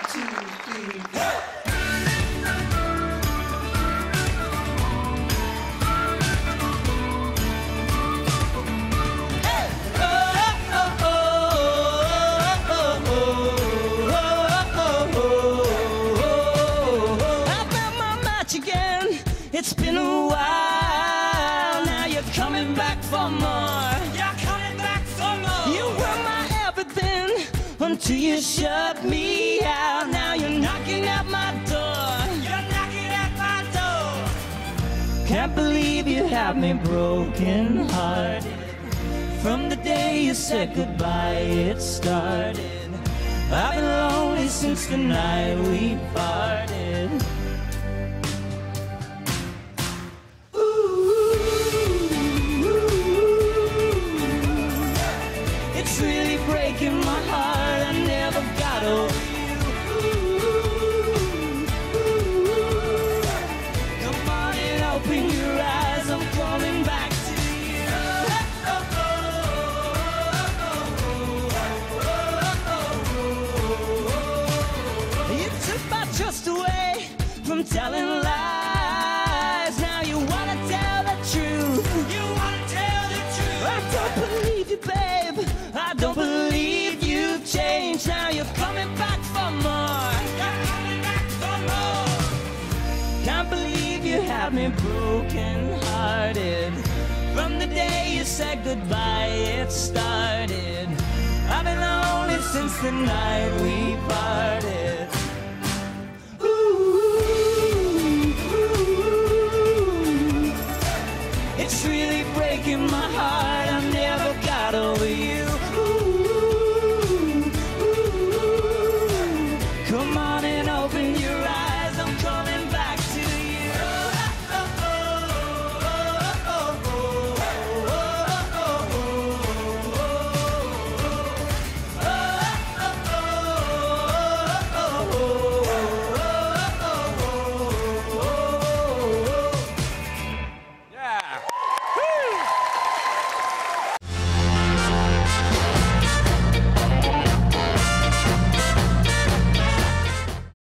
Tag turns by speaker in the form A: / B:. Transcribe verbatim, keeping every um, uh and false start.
A: two, three, hey!
B: It's been a while, now you're coming back for more.
A: You're coming back for more.
B: You were my everything until you shut me out. Now you're knocking at my door.
A: You're knocking at my door.
B: Can't believe you have me broken hearted. From the day you said goodbye it started. I've been lonely since the night we parted. It's really breaking my heart, I never got over you. Come on and open your eyes, I'm coming back to you. You took my trust away from telling lies. Now you wanna tell the truth.
A: You wanna tell the truth.
B: I don't believe you, babe. I don't believe you've changed. Now you're coming back for more.
A: You're coming back for more.
B: Can't believe you had me broken hearted. From the day you said goodbye it started. I've been lonely since the night we parted. Ooh, ooh, it's really breaking my heart.